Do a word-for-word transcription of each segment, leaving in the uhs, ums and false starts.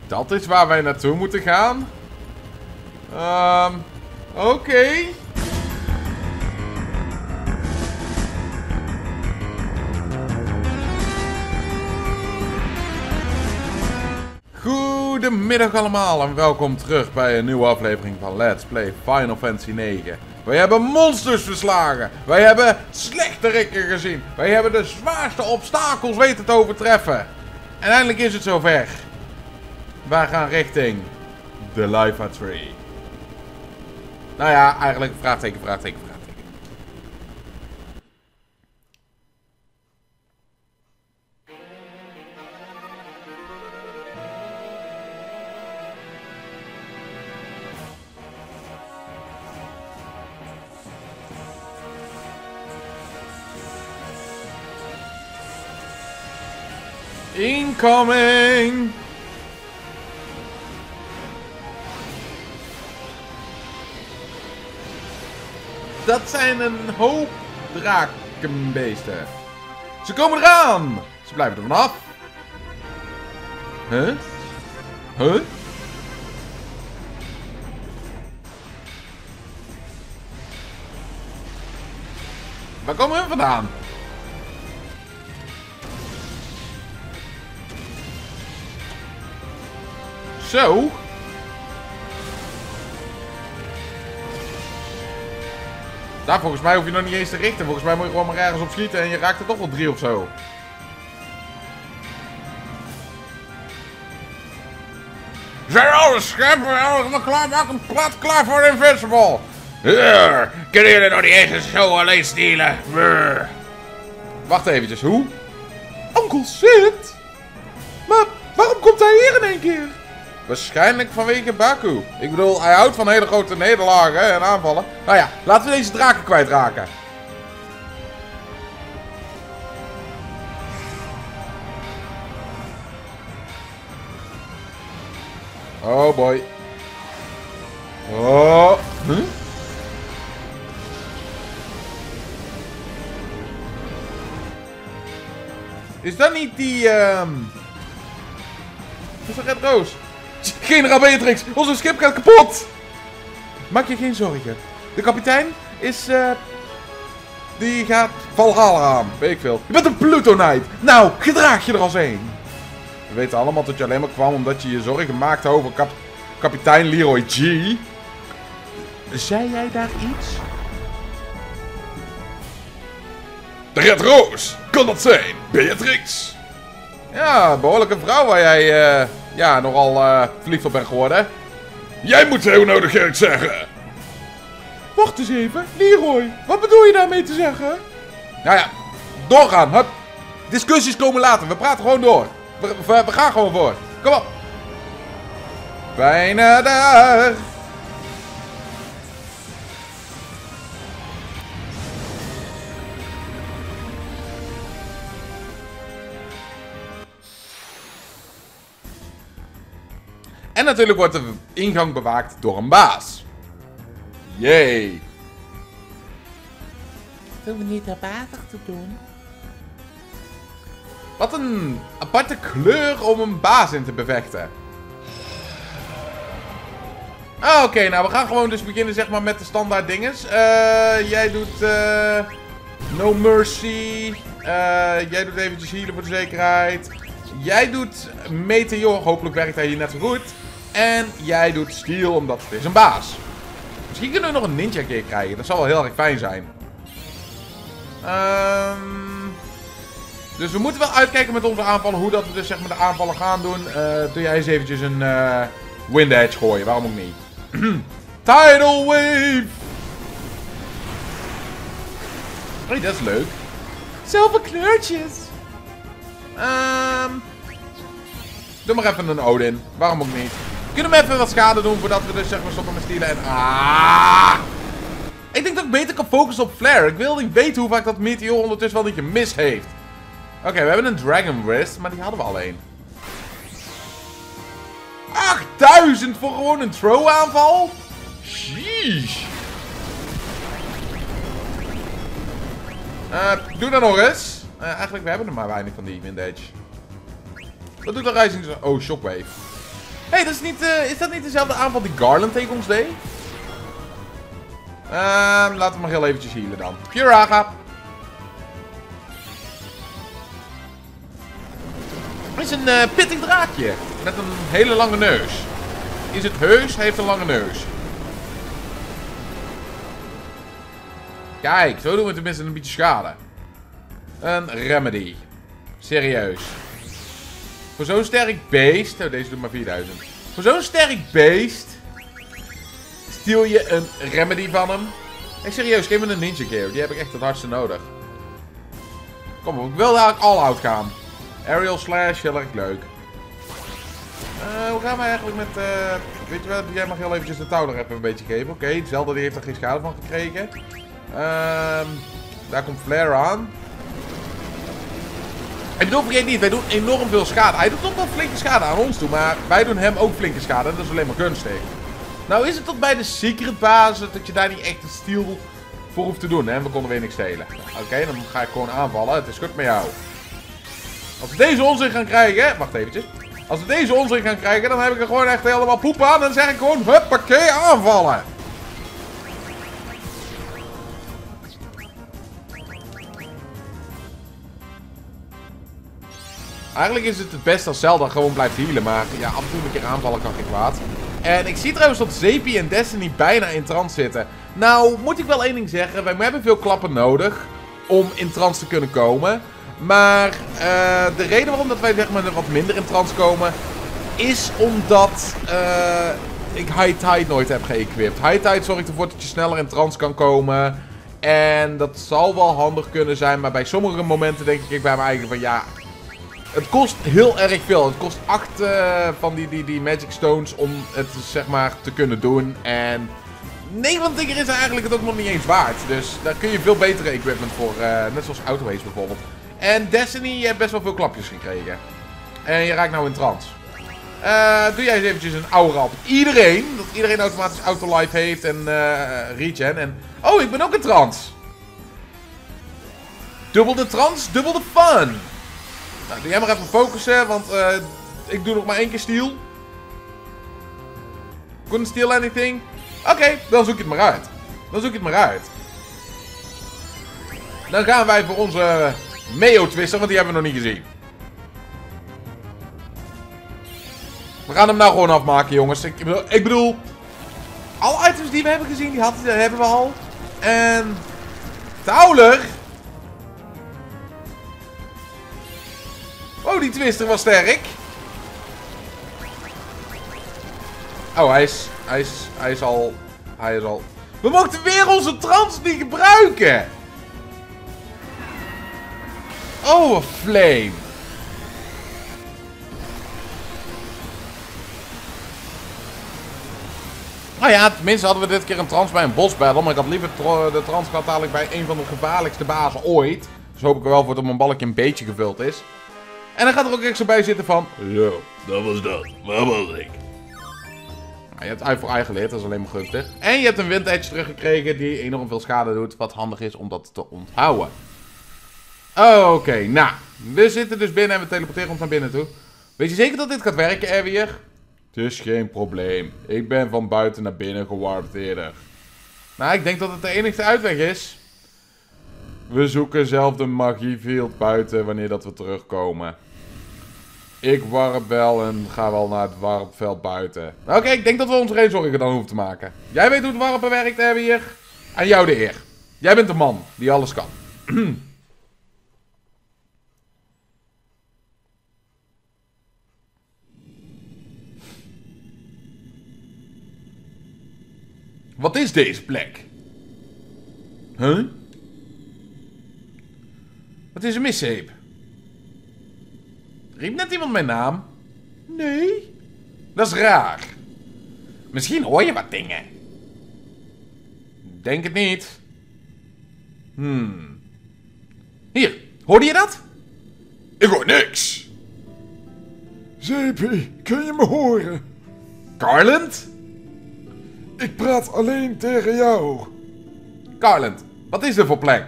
Dat is waar wij naartoe moeten gaan. Ehm... Um, Oké. Okay. Goedemiddag allemaal en welkom terug bij een nieuwe aflevering van Let's Play Final Fantasy negen. Wij hebben monsters verslagen. Wij hebben slechterikken gezien. Wij hebben de zwaarste obstakels weten te overtreffen. En eindelijk is het zover. Wij gaan richting de Lifa Tree. Nou ja, eigenlijk vraagteken, vraagteken, vraagteken. Incoming! Dat zijn een hoop drakenbeesten. Ze komen eraan! Ze blijven er vanaf. Huh? Huh? Waar komen hun vandaan? Zo. Daar, volgens mij hoef je nog niet eens te richten. Volgens mij moet je gewoon maar ergens op schieten en je raakt er toch wel drie of zo. Zijn alle schepen, allemaal klaar, maak hem plat, klaar voor Invincible. Uh, kunnen jullie nog niet eens zo alleen stelen? Uh. Wacht eventjes, hoe? Onkel Sid? Maar waarom komt hij hier in één keer? Waarschijnlijk vanwege Baku. Ik bedoel, hij houdt van hele grote nederlagen en aanvallen. Nou ja, laten we deze draken kwijtraken. Oh boy. Oh. Huh? Is dat niet die... Um... Is dat Red Roos? Generaal Beatrix, onze schip gaat kapot! Maak je geen zorgen. De kapitein is, eh... Uh, die gaat Valhalla aan, weet ik veel. Je bent een Pluto Knight! Nou, gedraag je er als een! We weten allemaal dat je alleen maar kwam omdat je je zorgen maakte over kap kapitein Leroy G. Zei jij daar iets? De Red Roos! Kan dat zijn, Beatrix? Ja, behoorlijke vrouw waar jij... Uh, Ja, nogal uh, verliefd op ben geworden. Jij moet heel nodig iets zeggen. Wacht eens even. Leroy, wat bedoel je daarmee te zeggen? Nou ja, doorgaan. Hup. Discussies komen later. We praten gewoon door. We, we, we gaan gewoon voor. Kom op. Bijna daar. En natuurlijk wordt de ingang bewaakt door een baas. Yay. Doen we niet water te doen? Wat een aparte kleur om een baas in te bevechten. Ah, oké. Okay, nou, we gaan gewoon dus beginnen zeg maar met de standaard dinges. Uh, jij doet uh, No Mercy. Uh, jij doet eventjes healen voor de zekerheid. Jij doet Meteor. Hopelijk werkt hij hier net zo goed. En jij doet Steel, omdat het is een baas. Misschien kunnen we nog een ninja keer krijgen. Dat zal wel heel erg fijn zijn. Um, dus we moeten wel uitkijken met onze aanvallen. Hoe dat we dus zeg maar de aanvallen gaan doen. Uh, doe jij eens eventjes een uh, Wind Edge gooien. Waarom ook niet? Tidal Wave! Hey, dat is leuk. Zoveel kleurtjes. Um, doe maar even een Odin. Waarom ook niet? Kunnen we even wat schade doen voordat we dus zeg maar stoppen met stelen en... Ah! Ik denk dat ik beter kan focussen op Flare. Ik wil niet weten hoe vaak dat Meteor ondertussen wel niet gemist heeft. Oké, okay, we hebben een Dragon Wrist, maar die hadden we alleen. achtduizend voor gewoon een throw aanval? Sheesh. Uh, doe dat nog eens. Uh, eigenlijk, we hebben er maar weinig van die Wind Edge. Wat doet de Rising? Oh, Shockwave. hey, dat is, niet, uh, is dat niet dezelfde aanval die Garland tegen ons deed? Ehm, laten we maar heel eventjes healen dan. Puraga. Het is een uh, pittig draakje. Met een hele lange neus. Is het heus? Hij heeft een lange neus. Kijk, zo doen we tenminste een beetje schade. Een remedy. Serieus. Voor zo'n sterk beest... Oh, deze doet maar vierduizend. Voor zo'n sterk beest... Steal je een remedy van hem. Hey, serieus, geef me een ninja gear. Die heb ik echt het hardste nodig. Kom op, ik wil eigenlijk all-out gaan. Aerial slash, heel erg leuk. Uh, hoe gaan we eigenlijk met... Uh, weet je wat, jij mag heel eventjes de touw er even een beetje geven. Oké, okay, Zelda die heeft er geen schade van gekregen. Um, daar komt Flare aan. Ik bedoel, vergeet niet, wij doen enorm veel schade. Hij doet toch wel flinke schade aan ons toe, maar wij doen hem ook flinke schade. En dat is alleen maar gunstig. Nou is het tot bij de secret basis dat je daar niet echt een steal voor hoeft te doen. Hè? We konden weer niks stelen. Oké, okay, dan ga ik gewoon aanvallen. Het is goed met jou. Als we deze onzin gaan krijgen... Wacht eventjes. Als we deze onzin gaan krijgen, dan heb ik er gewoon echt helemaal poep aan. En dan zeg ik gewoon, huppakee, aanvallen. Eigenlijk is het het beste als Zelda gewoon blijft healen. Maar ja, af en toe een keer aanvallen kan geen kwaad. En ik zie trouwens dat Zepi en Destiny bijna in trance zitten. Nou, moet ik wel één ding zeggen. Wij hebben veel klappen nodig om in trance te kunnen komen. Maar uh, de reden waarom dat wij zeg maar wat minder in trance komen... is omdat uh, ik High Tide nooit heb geëquipt. High Tide zorgt ervoor dat je sneller in trance kan komen. En dat zal wel handig kunnen zijn. Maar bij sommige momenten denk ik bij me eigen van ja... Het kost heel erg veel. Het kost acht uh, van die, die, die Magic Stones om het zeg maar te kunnen doen. En negen van de keer is eigenlijk het ook nog niet eens waard. Dus daar kun je veel betere equipment voor. Uh, net zoals Auto Haze bijvoorbeeld. En Destiny, je hebt best wel veel klapjes gekregen. En je raakt nou in trance. Uh, doe jij eens eventjes een aura op iedereen. Dat iedereen automatisch Auto-Life heeft en uh, regen. En oh, ik ben ook in trance. Dubbel de trance, dubbel de fun. Nou, doe jij maar even focussen, want uh, ik doe nog maar één keer steal. Couldn't steal anything? Oké, okay, dan zoek je het maar uit. Dan zoek je het maar uit. Dan gaan wij voor onze Meo Twister, want die hebben we nog niet gezien. We gaan hem nou gewoon afmaken, jongens. Ik bedoel, ik bedoel alle items die we hebben gezien, die, had, die hebben we al. En Towler. Oh, die Twister was sterk. Oh, hij is, hij is, hij is al, hij is al... We mochten weer onze trance niet gebruiken. Oh, flame. Nou ja, tenminste hadden we dit keer een trance bij een boss battle. Maar ik had liever de trance gehad dadelijk bij een van de gevaarlijkste bazen ooit. Dus hoop ik er wel voor dat mijn balkje een beetje gevuld is. En dan gaat er ook echt zo bij zitten van... Yo, dat was dat. Waar was ik? Nou, je hebt uit voor ei geleerd, dat is alleen maar gunstig. En je hebt een wind edge teruggekregen die enorm veel schade doet. Wat handig is om dat te onthouden. Oké, okay, nou. We zitten dus binnen en we teleporteren ons naar binnen toe. Weet je zeker dat dit gaat werken, Erwier? Het is geen probleem. Ik ben van buiten naar binnen gewarpt eerder. Nou, ik denk dat het de enige uitweg is. We zoeken zelf de magiefield buiten wanneer dat we terugkomen. Ik warp wel en ga wel naar het warpveld buiten. Oké, okay, ik denk dat we ons geen zorgen dan hoeven te maken. Jij weet hoe het warpen werkt, Erwier. En jou de eer. Jij bent de man die alles kan. Wat is deze plek? Huh? Wat is er mis, Zeep? Riep net iemand mijn naam? Nee. Dat is raar. Misschien hoor je wat dingen. Denk het niet. Hmm. Hier, hoorde je dat? Ik hoor niks. Zeepie, kun je me horen? Garland? Ik praat alleen tegen jou. Garland, wat is er voor plek?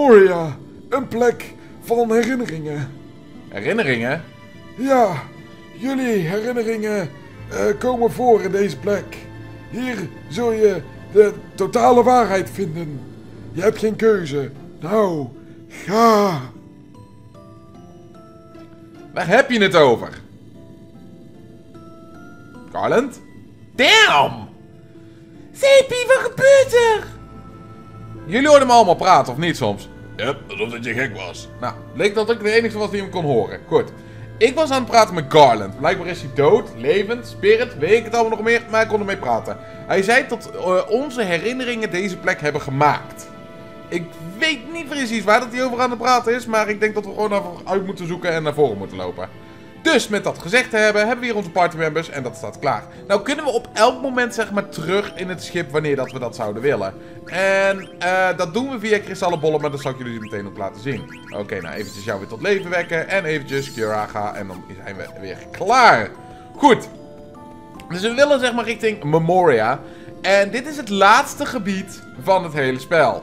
Memoria, een plek van herinneringen. Herinneringen? Ja, jullie herinneringen uh, komen voor in deze plek. Hier zul je de totale waarheid vinden. Je hebt geen keuze. Nou, ga. Waar heb je het over? Garland? Damn! Sepie, wat gebeurt er? Jullie hoorden me allemaal praten, of niet soms? Ja, alsof dat je gek was. Nou, leek dat ik de enige was die hem kon horen. Goed. Ik was aan het praten met Garland. Blijkbaar is hij dood, levend, spirit, weet ik het allemaal nog meer, maar ik kon ermee praten. Hij zei dat uh, onze herinneringen deze plek hebben gemaakt. Ik weet niet precies waar dat hij over aan het praten is, maar ik denk dat we gewoon even uit moeten zoeken en naar voren moeten lopen. Dus met dat gezegd te hebben, hebben we hier onze partymembers en dat staat klaar. Nou kunnen we op elk moment zeg maar terug in het schip wanneer dat we dat zouden willen. En uh, dat doen we via kristallenbollen, maar dat zal ik jullie meteen ook laten zien. Oké, okay, nou eventjes jou weer tot leven wekken en eventjes Curaga en dan zijn we weer klaar. Goed. Dus we willen zeg maar richting Memoria. En dit is het laatste gebied van het hele spel.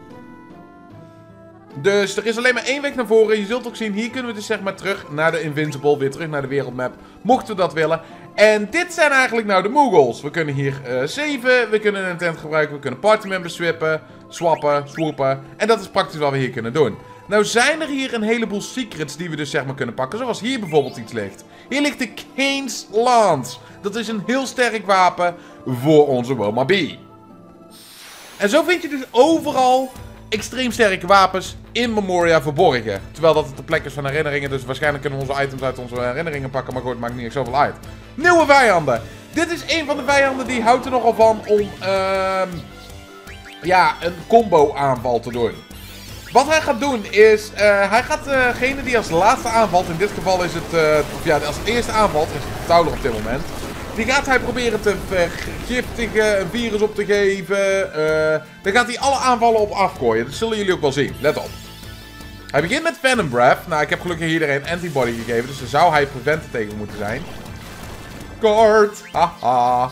Dus er is alleen maar één weg naar voren. Je zult ook zien, hier kunnen we dus zeg maar terug naar de Invincible. Weer terug naar de wereldmap. Mochten we dat willen. En dit zijn eigenlijk nou de Moogles. We kunnen hier uh, saven. We kunnen een tent gebruiken. We kunnen partymembers swappen. Swappen. Swoopen. En dat is praktisch wat we hier kunnen doen. Nou zijn er hier een heleboel secrets die we dus zeg maar kunnen pakken. Zoals hier bijvoorbeeld iets ligt. Hier ligt de Kane's Lance. Dat is een heel sterk wapen voor onze Wilma B. En zo vind je dus overal extreem sterke wapens in Memoria verborgen. Terwijl dat het de plek is van herinneringen. Dus waarschijnlijk kunnen we onze items uit onze herinneringen pakken. Maar goed, het maakt niet echt zoveel uit. Nieuwe vijanden. Dit is een van de vijanden die houdt er nogal van om uh, ja, een combo aanval te doen. Wat hij gaat doen is, uh, hij gaat degene uh die als laatste aanvalt, in dit geval is het, uh, of ja, als het eerste aanvalt, is het Tauler op dit moment. Die gaat hij proberen te vergiftigen, een virus op te geven. Uh, dan gaat hij alle aanvallen op afgooien. Dat zullen jullie ook wel zien. Let op. Hij begint met Venom Breath. Nou, ik heb gelukkig iedereen antibody gegeven. Dus daar zou hij preventen tegen moeten zijn. Kort. Haha.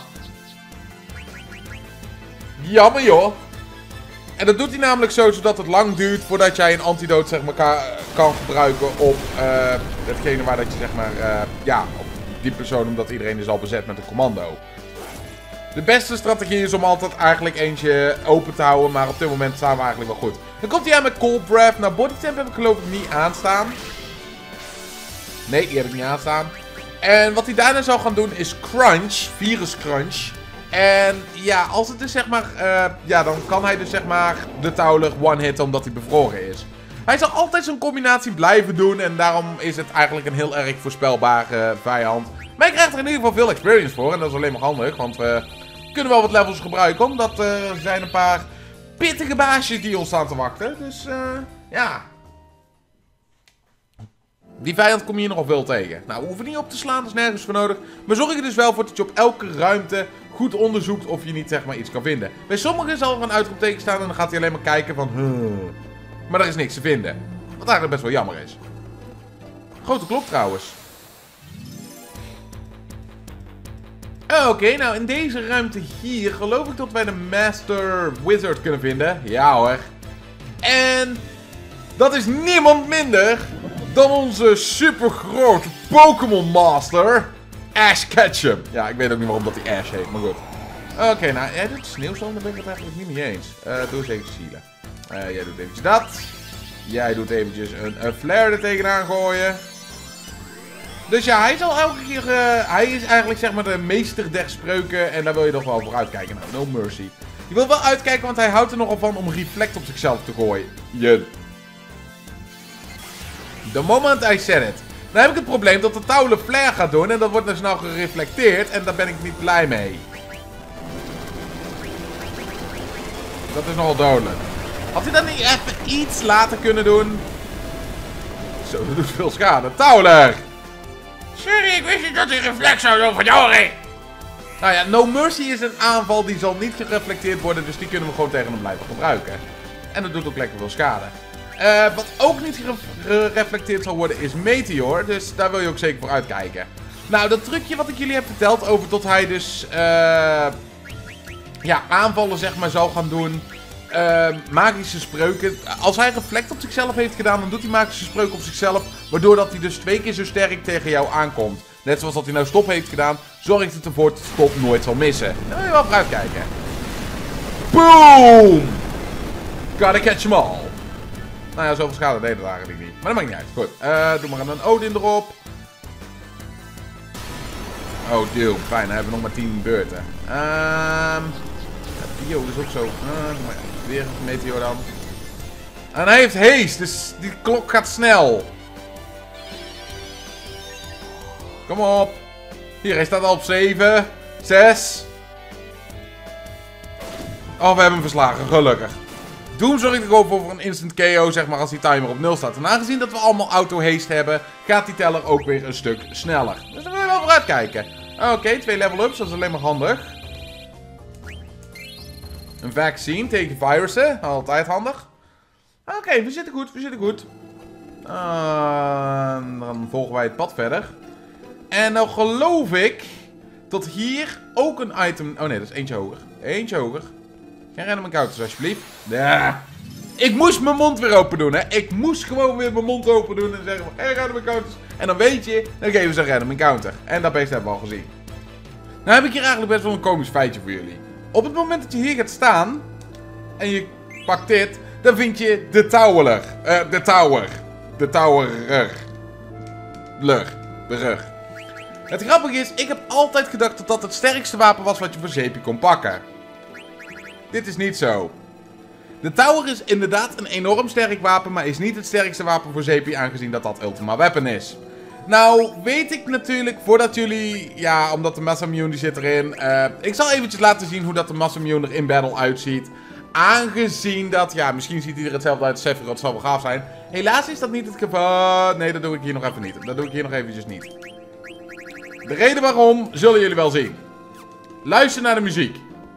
Jammer joh. En dat doet hij namelijk zo, zodat het lang duurt voordat jij een antidote zeg maar, ka kan gebruiken op uh, hetgene waar dat je zeg maar, uh, ja, op die persoon, omdat iedereen is al bezet met een commando. De beste strategie is om altijd eigenlijk eentje open te houden, maar op dit moment staan we eigenlijk wel goed. Dan komt hij aan met Cold Breath. Nou, Body Temp heb ik geloof ik niet aanstaan. Nee, die heb ik niet aanstaan. En wat hij daarna zou gaan doen is Crunch, Virus Crunch. En ja, als het dus zeg maar, uh, ja, dan kan hij dus zeg maar de Tauler one-hitten omdat hij bevroren is. Hij zal altijd zo'n combinatie blijven doen en daarom is het eigenlijk een heel erg voorspelbare vijand. Maar hij krijgt er in ieder geval veel experience voor en dat is alleen maar handig, want we kunnen wel wat levels gebruiken, omdat uh, er zijn een paar pittige baasjes die ons staan te wachten. Dus uh, ja, die vijand kom je hier nogal veel tegen. Nou, we hoeven niet op te slaan, dat is nergens voor nodig. Maar zorg er dus wel voor dat je op elke ruimte goed onderzoekt of je niet zeg maar iets kan vinden. Bij sommigen zal er een uitroepteken staan en dan gaat hij alleen maar kijken van huh. Maar er is niks te vinden. Wat eigenlijk best wel jammer is. Grote klok trouwens. Oké, okay, nou in deze ruimte hier geloof ik dat wij de Master Wizard kunnen vinden. Ja hoor. En dat is niemand minder dan onze supergrote Pokémon Master, Ash Ketchum. Ja, ik weet ook niet waarom dat hij Ash heet, maar goed. Oké, okay, nou, jij doet sneeuwstorm, daar ben ik het eigenlijk niet mee eens. Uh, doe eens even zielen. Uh, jij doet eventjes dat. Jij doet eventjes een, een flare er tegenaan gooien. Dus ja, hij zal elke keer... Uh, hij is eigenlijk zeg maar de meester der spreuken en daar wil je toch wel voor uitkijken. Nou, no mercy. Je wilt wel uitkijken, want hij houdt er nogal van om reflect op zichzelf te gooien. Je. The moment I said it. Dan heb ik het probleem dat de Tauler flare gaat doen en dat wordt dus nou gereflecteerd en daar ben ik niet blij mee. Dat is nogal dodelijk. Had hij dat niet even iets later kunnen doen? Zo, dat doet veel schade. Tauler! Sorry, ik wist niet dat hij reflex zou doen van jou, hé. Nou ja, No Mercy is een aanval die zal niet gereflecteerd worden, dus die kunnen we gewoon tegen hem blijven gebruiken. En dat doet ook lekker veel schade. Uh, wat ook niet gereflecteerd zal worden is Meteor, dus daar wil je ook zeker voor uitkijken. Nou, dat trucje wat ik jullie heb verteld over tot hij dus uh, ja, aanvallen zeg maar zal gaan doen. Uh, magische spreuken. Als hij reflect op zichzelf heeft gedaan, dan doet hij magische spreuken op zichzelf. Waardoor dat hij dus twee keer zo sterk tegen jou aankomt. Net zoals dat hij nou stop heeft gedaan, zorgt het ervoor dat de stop nooit zal missen. Daar wil je wel vooruit kijken. Boom! Gotta catch them all. Nou ja, zoveel schade deed het eigenlijk niet. Maar dat maakt niet uit. Goed, uh, doe maar een Odin erop. Oh, dude. Fijn, dan hebben we nog maar tien beurten. Ehm... Um, Dio is ook zo. Uh, maar weer een meteor dan. En hij heeft haste, dus die klok gaat snel. Kom op. Hier, hij staat al op zeven. zes. Oh, we hebben hem verslagen, gelukkig. Doom zorgt er gewoon voor een instant K O, zeg maar, als die timer op nul staat. En aangezien dat we allemaal auto-haste hebben, gaat die teller ook weer een stuk sneller. Dus daar willen we wel vooruit kijken. Oké, okay, twee level-ups, dat is alleen maar handig. Een vaccine tegen virussen, altijd handig. Oké, okay, we zitten goed, we zitten goed. Uh, dan volgen wij het pad verder. En nou geloof ik dat hier ook een item... Oh nee, dat is eentje hoger. Eentje hoger. Geen random encounters alsjeblieft. Ja. Ik moest mijn mond weer open doen, hè. Ik moest gewoon weer mijn mond open doen en zeggen van geen random encounters. En dan weet je, dan geven ze een random encounter. En dat beest hebben we al gezien. Nou heb ik hier eigenlijk best wel een komisch feitje voor jullie. Op het moment dat je hier gaat staan en je pakt dit, dan vind je de tower. Uh, de tower. De towerer. Lur. De rug. Het grappige is, ik heb altijd gedacht dat dat het sterkste wapen was wat je voor Zeepie kon pakken. Dit is niet zo. De tower is inderdaad een enorm sterk wapen, maar is niet het sterkste wapen voor Zeepie, aangezien dat dat Ultima Weapon is. Nou, weet ik natuurlijk, voordat jullie... Ja, omdat de Masamune die zit erin. Uh, ik zal eventjes laten zien hoe dat de Masamune er in battle uitziet. Aangezien dat... Ja, misschien ziet hij er hetzelfde uit als Sephiroth. Dat zal wel gaaf zijn. Helaas is dat niet het geval. Nee, dat doe ik hier nog even niet. Dat doe ik hier nog eventjes niet. De reden waarom zullen jullie wel zien. Luister naar de muziek.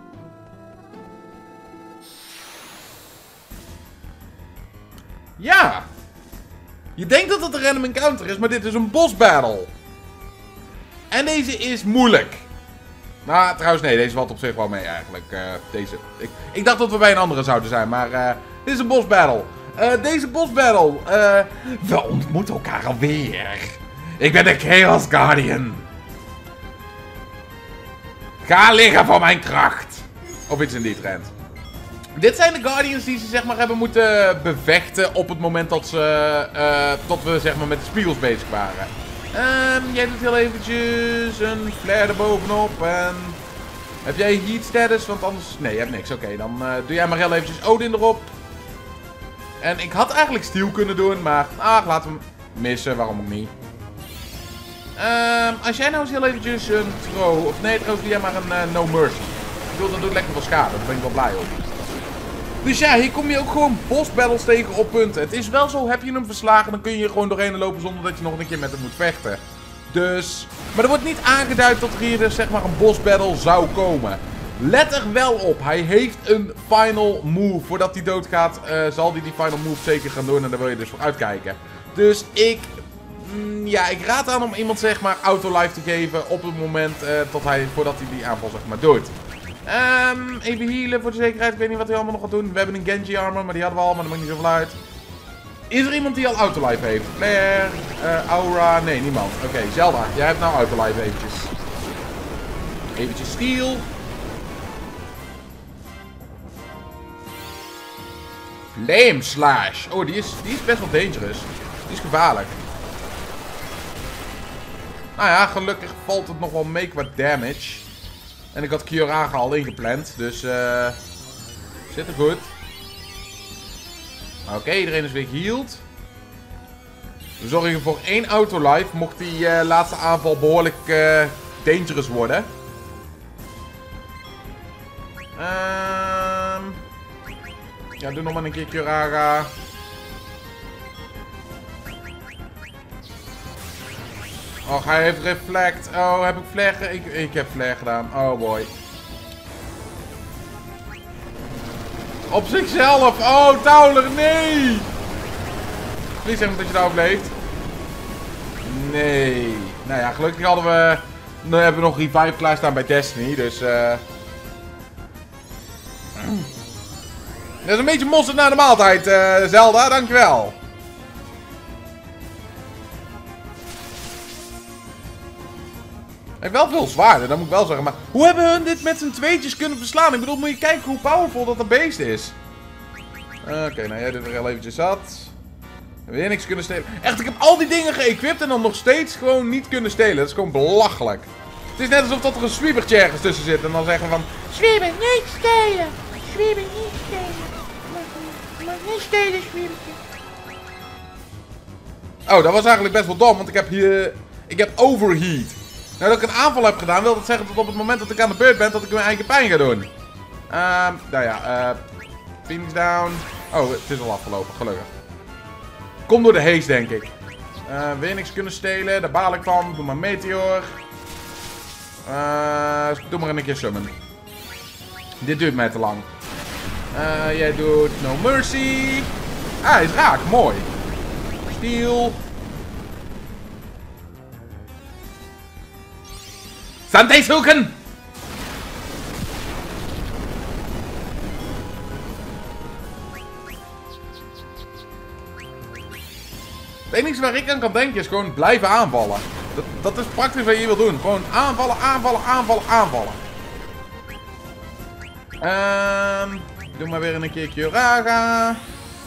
Ja. Je denkt dat het een random encounter is, maar dit is een boss battle. En deze is moeilijk. Nou, trouwens nee, deze valt op zich wel mee eigenlijk. Uh, deze. Ik, ik dacht dat we bij een andere zouden zijn, maar uh, dit is een boss battle. Uh, deze boss battle. Uh, we ontmoeten elkaar alweer. Ik ben de Chaos Guardian. Ga liggen voor mijn kracht. Of iets in die trend. Dit zijn de Guardians die ze zeg maar hebben moeten bevechten op het moment dat ze, uh, tot we zeg maar met de spiegels bezig waren. Um, jij doet heel eventjes een flare erbovenop en... Heb jij heat status? Want anders... Nee, je hebt niks. Oké, okay, dan uh, doe jij maar heel eventjes Odin erop. En ik had eigenlijk Steel kunnen doen, maar... Ach, laten we hem missen. Waarom ook niet. Um, als jij nou eens heel eventjes een throw... Of nee, trouwens doe jij maar een uh, No Mercy. Ik bedoel, dat doet lekker veel schade. Daar ben ik wel blij op. Dus ja, hier kom je ook gewoon boss battles tegen op punten. Het is wel zo, heb je hem verslagen, dan kun je er gewoon doorheen lopen zonder dat je nog een keer met hem moet vechten. Dus... Maar er wordt niet aangeduid dat er hier dus zeg maar een boss battle zou komen. Let er wel op, hij heeft een final move. Voordat hij doodgaat, uh, zal hij die final move zeker gaan doen en daar wil je dus voor uitkijken. Dus ik... Mm, ja, ik raad aan om iemand zeg maar auto-life te geven op het moment uh, tot hij, voordat hij die aanval zeg maar doet. Um, even healen voor de zekerheid. Ik weet niet wat hij allemaal nog gaat doen. We hebben een Genji armor, maar die hadden we al, maar dat maakt niet zoveel uit. Is er iemand die al autolife heeft? Flare, uh, Aura, nee, niemand. Oké, okay, Zelda, jij hebt nou autolife eventjes. Eventjes Steel. Flame Slash. Oh, die is, die is best wel dangerous. Die is gevaarlijk. Nou ja, gelukkig valt het nog wel mee qua damage. En ik had Kyoraga al ingepland, dus uh, zit er goed. Oké, okay, iedereen is weer geheeld. We zorgen voor één autolife, mocht die uh, laatste aanval behoorlijk uh, dangerous worden. Um, ja, doe nog maar een keer Kyoraga. Och, hij heeft reflect. Oh, heb ik flare? Ik, ik heb flare gedaan. Oh boy. Op zichzelf. Oh, Tauler, nee. Please zeg maar dat je daar overleeft. Nee. Nou ja, gelukkig hadden we... Nu hebben we nog revive klaarstaan bij Destiny, dus... Uh... Dat is een beetje mosterd na de maaltijd, uh, Zelda. Dankjewel. Hij heeft wel veel zwaarden, dat moet ik wel zeggen. Maar hoe hebben hun dit met z'n tweetjes kunnen verslaan? Ik bedoel, moet je kijken hoe powerful dat een beest is. Oké, okay, nou jij doet er al eventjes zat. Weer niks kunnen stelen. Echt, ik heb al die dingen geëquipt en dan nog steeds gewoon niet kunnen stelen. Dat is gewoon belachelijk. Het is net alsof dat er een sweepertje ergens tussen zit. En dan zeggen van... Sweeper, niet stelen! Sweeper, niet stelen! Je mag niet stelen, Sweepertje. Oh, dat was eigenlijk best wel dom, want ik heb hier... Ik heb overheat. Nou, dat ik een aanval heb gedaan, wil dat zeggen dat op het moment dat ik aan de beurt ben, dat ik mijn eigen pijn ga doen. Ehm, uh, nou ja, eh... Uh, Phoenix down. Oh, het is al afgelopen, gelukkig. Kom door de haze, denk ik. Uh, weer niks kunnen stelen, daar baal ik van. Doe maar Meteor. Uh, doe maar een keer summon. Dit duurt mij te lang. Uh, jij doet No Mercy. Ah, hij is raak, mooi. Steel. Sante zoeken! Het enige waar ik aan kan denken is gewoon blijven aanvallen. Dat, dat is praktisch wat je wil doen. Gewoon aanvallen, aanvallen, aanvallen, aanvallen. Ehm... Doe maar weer een keer Kyuraga.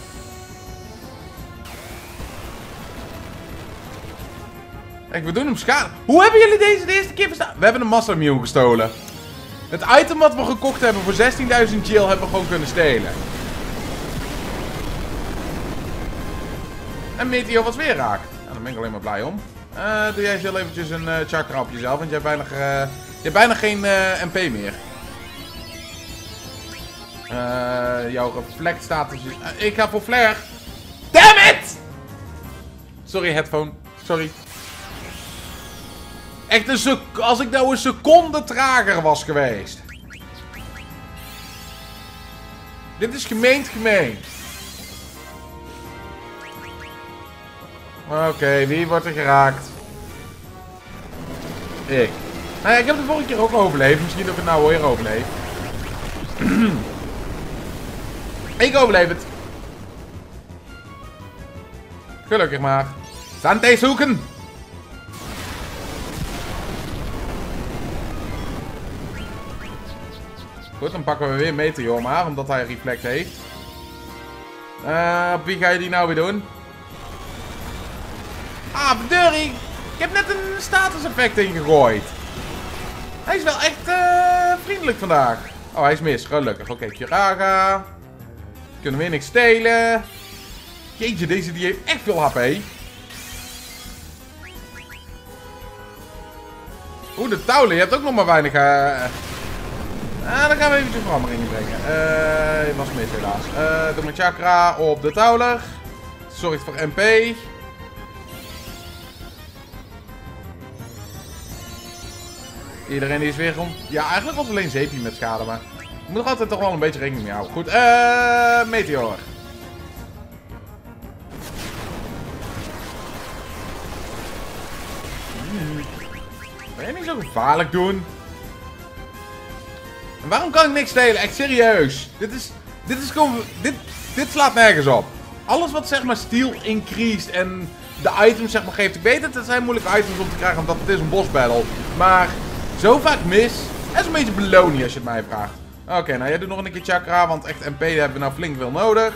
Kijk, we doen hem schade. Hoe hebben jullie deze de eerste keer verstaan? We hebben een Master Mew gestolen. Het item wat we gekocht hebben voor zestienduizend gil hebben we gewoon kunnen stelen. En Meteor was weer raak. Nou, daar ben ik alleen maar blij om. Uh, doe jij heel eventjes een uh, chakra op jezelf, want jij hebt bijna, uh, je hebt bijna geen uh, M P meer. Uh, jouw reflect status is... Uh, ik ga voor flare. Damn it! Sorry, headphone. Sorry. Echt een sec... Als ik nou een seconde trager was geweest. Dit is gemeend gemeen. Oké, okay, wie wordt er geraakt? Ik. Nou ja, ik heb de vorige keer ook overleefd. Misschien dat ik het nou weer overleef. Ik overleef het. Gelukkig maar. Sante zoeken. Goed, dan pakken we weer Meteor maar, omdat hij reflect heeft. Uh, op wie ga je die nou weer doen? Ah, verdorie. Ik heb net een status effect ingegooid. Hij is wel echt uh, vriendelijk vandaag. Oh, hij is mis. Gelukkig. Oké, okay, Kyuraga. Kunnen we weer niks stelen. Jeetje, deze die heeft echt veel H P. Oeh, de Taulen. Je hebt ook nog maar weinig... Uh... Ah, dan gaan we even veranderingen brengen. Uh, je was mis helaas. Uh, doe mijn chakra op de Tauler. Zorgt voor M P. Iedereen die is weer rond. Ja, eigenlijk was alleen Zeepie met schade, maar... Ik moet er altijd toch wel een beetje rekening mee houden. Goed, eh, uh, Meteor. Hmm. Wil je niet zo gevaarlijk doen? En waarom kan ik niks stelen? Echt serieus. Dit is, dit is gewoon... Dit, dit slaat nergens op. Alles wat zeg maar steel increased en de items zeg maar geeft. Ik weet het, het zijn moeilijke items om te krijgen omdat het is een boss battle. Maar zo vaak mis. Dat is een beetje beloning als je het mij vraagt. Oké, okay, nou jij doet nog een keer chakra, want echt M P hebben we nou flink veel nodig.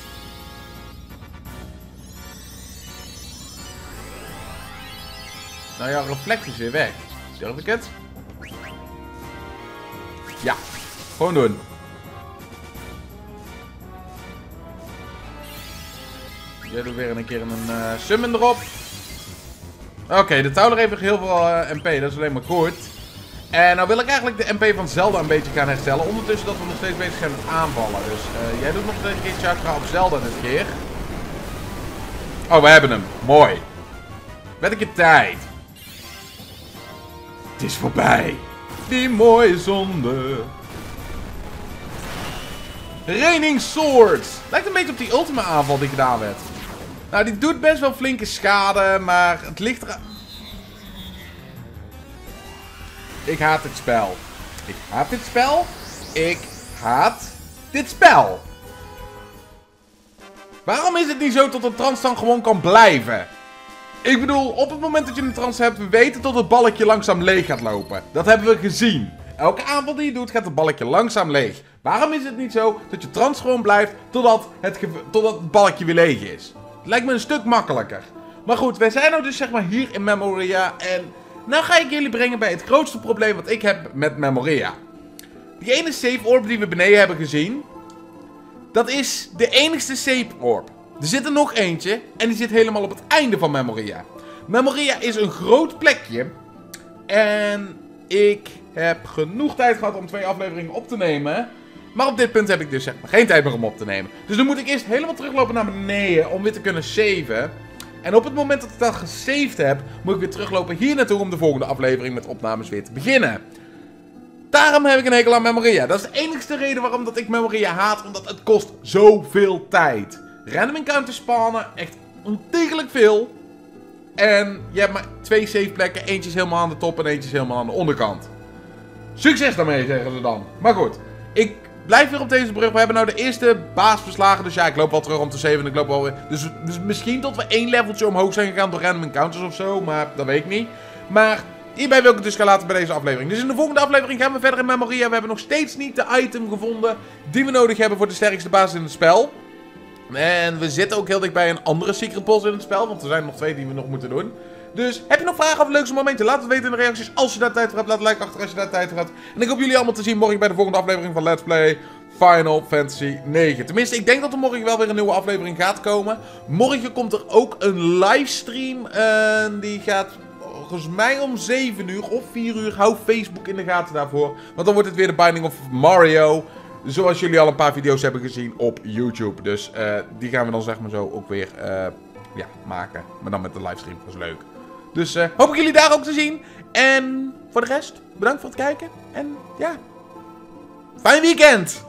Nou ja, reflect is weer weg. Durf ik het? Ja, gewoon doen. Jij doet weer een keer een uh, summon erop. Oké, okay, de Tauler heeft heel veel uh, M P, dat is alleen maar goed. En nou wil ik eigenlijk de M P van Zelda een beetje gaan herstellen. Ondertussen dat we nog steeds bezig zijn met aanvallen. Dus uh, jij doet nog een keer chakra op Zelda dit keer. Oh, we hebben hem. Mooi. Met een keer tijd. Het is voorbij. Die mooie zonde. Raining Swords. Lijkt een beetje op die ultima aanval die gedaan werd. Nou, die doet best wel flinke schade, maar het ligt er... Ik haat dit spel. Ik haat dit spel. Ik haat dit spel. Waarom is het niet zo dat een trans dan gewoon kan blijven? Ik bedoel, op het moment dat je een trance hebt, we weten dat het balkje langzaam leeg gaat lopen. Dat hebben we gezien. Elke aanval die je doet, gaat het balkje langzaam leeg. Waarom is het niet zo dat je trance gewoon blijft totdat het, totdat het balkje weer leeg is? Het lijkt me een stuk makkelijker. Maar goed, wij zijn nou dus zeg maar hier in Memoria. En nou ga ik jullie brengen bij het grootste probleem wat ik heb met Memoria. Die ene save orb die we beneden hebben gezien, dat is de enigste save orb. Er zit er nog eentje en die zit helemaal op het einde van Memoria. Memoria is een groot plekje. En ik heb genoeg tijd gehad om twee afleveringen op te nemen. Maar op dit punt heb ik dus zeg maar geen tijd meer om op te nemen. Dus dan moet ik eerst helemaal teruglopen naar beneden om weer te kunnen saven. En op het moment dat ik dat gesaved heb, moet ik weer teruglopen hier naartoe om de volgende aflevering met opnames weer te beginnen. Daarom heb ik een hekel aan Memoria. Dat is de enigste reden waarom dat ik Memoria haat, omdat het kost zoveel tijd. Random encounters spawnen, echt ontiegelijk veel. En je hebt maar twee save plekken, eentje is helemaal aan de top en eentje is helemaal aan de onderkant. Succes daarmee, zeggen ze dan. Maar goed, ik blijf weer op deze brug. We hebben nou de eerste baas verslagen. Dus ja, ik loop wel terug om te saven. Ik loop wel weer. Dus, dus misschien tot we één leveltje omhoog zijn gegaan door random encounters of zo. Maar dat weet ik niet. Maar hierbij wil ik het dus gaan laten bij deze aflevering. Dus in de volgende aflevering gaan we verder in Memoria. We hebben nog steeds niet de item gevonden die we nodig hebben voor de sterkste baas in het spel. En we zitten ook heel dicht bij een andere secret boss in het spel. Want er zijn nog twee die we nog moeten doen. Dus heb je nog vragen of leukste momenten? Laat het weten in de reacties. Als je daar tijd voor hebt, laat een like achter als je daar tijd voor hebt. En ik hoop jullie allemaal te zien morgen bij de volgende aflevering van Let's Play Final Fantasy negen. Tenminste, ik denk dat er morgen wel weer een nieuwe aflevering gaat komen. Morgen komt er ook een livestream. En die gaat volgens mij om zeven uur of vier uur. Hou Facebook in de gaten daarvoor. Want dan wordt het weer de Binding of Mario. Zoals jullie al een paar video's hebben gezien op YouTube. Dus uh, die gaan we dan zeg maar zo ook weer uh, ja, maken. Maar dan met de livestream, dat is leuk. Dus uh, hoop ik jullie daar ook te zien. En voor de rest, bedankt voor het kijken. En ja, fijn weekend!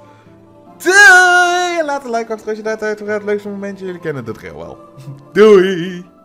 Doei! Laat een like achter als je daar tijd voor hebt. Leukste momentje, jullie kennen de drill wel. Doei!